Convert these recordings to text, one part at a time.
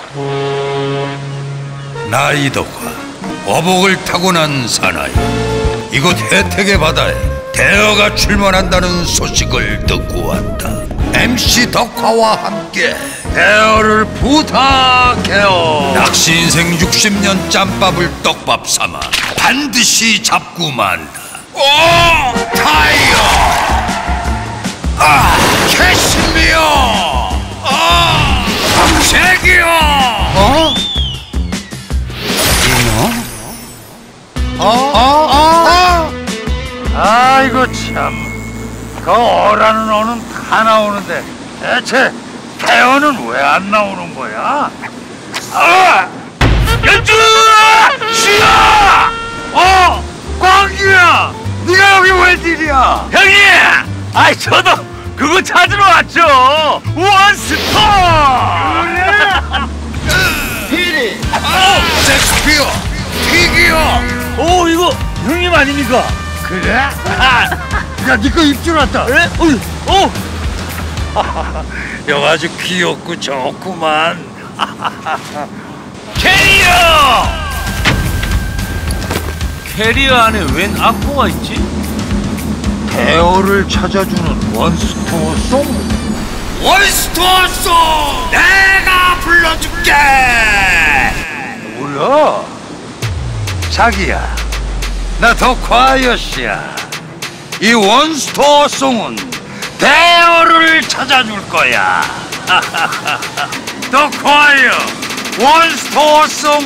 나이덕화, 어복을 타고난 사나이. 이곳 혜택의 바다에 대어가 출몰한다는 소식을 듣고 왔다. MC 덕화와 함께 대어를 부탁해요. 낚시 인생 60년 짬밥을 떡밥 삼아 반드시 잡고 만다. 오! 타이어! 아! 캐시미어! 아! 박색이요! 어? 아이고 참, 그 어라는 어는 다 나오는데 대체 대어는 왜 안 나오는 거야? 연주! 시야! 광규야! 네가 여기 웬일이야? 형님! 아이 저도 그거 찾으러 왔죠! 원스톱! 피리! 섹스피어! 피기어! 오 이거 형님 아닙니까? 그래? 야, 니꺼 입줄 왔다. 그래? 형 아주 귀엽고 좋구만. 캐리어! 캐리어 안에 웬 악보가 있지? 대어를 찾아주는 원스토어송? 원스토어송! 내가 불러줄게! 뭐야? 자기야, 나 덕화여씨야. 이 원스토어송은 대어를 찾아줄 거야. 덕화여, 원스토어송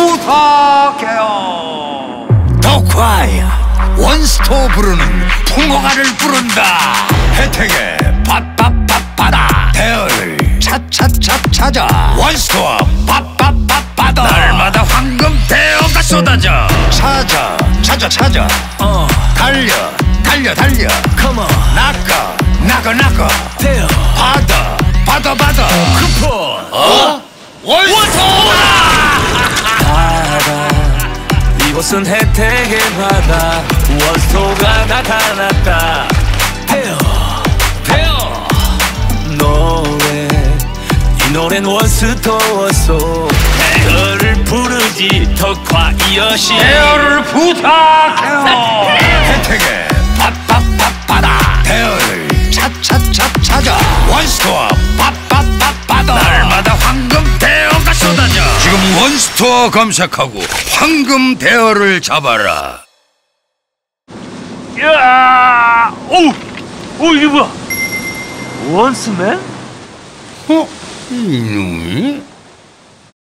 부탁해요. 덕화야, 원스토어 부르는 풍어가를 부른다. 혜택에 팟팟팟받아 대어를 찾아 원스토어 팟팟팟받아. 날마다 황금 대어가 쏟아져. 찾아 달려 Come on 나가 대어 받아 쿠폰 원스토어다. 바다 이곳은 혜택의 바다 원스토어가 나타났다 대어 노래 이 노래는 원스토어송 대어를 부르지 덕화 이어시 대어를 부탁해요. 혜택에 팟팟팟받아 대어를 찾아 원스토어 팟팟팟받아. 날마다 황금 대어가 쏟아져. 지금 원스토어 검색하고 황금 대어를 잡아라. 야, 오 이게 뭐야? 원스맨? 이놈이?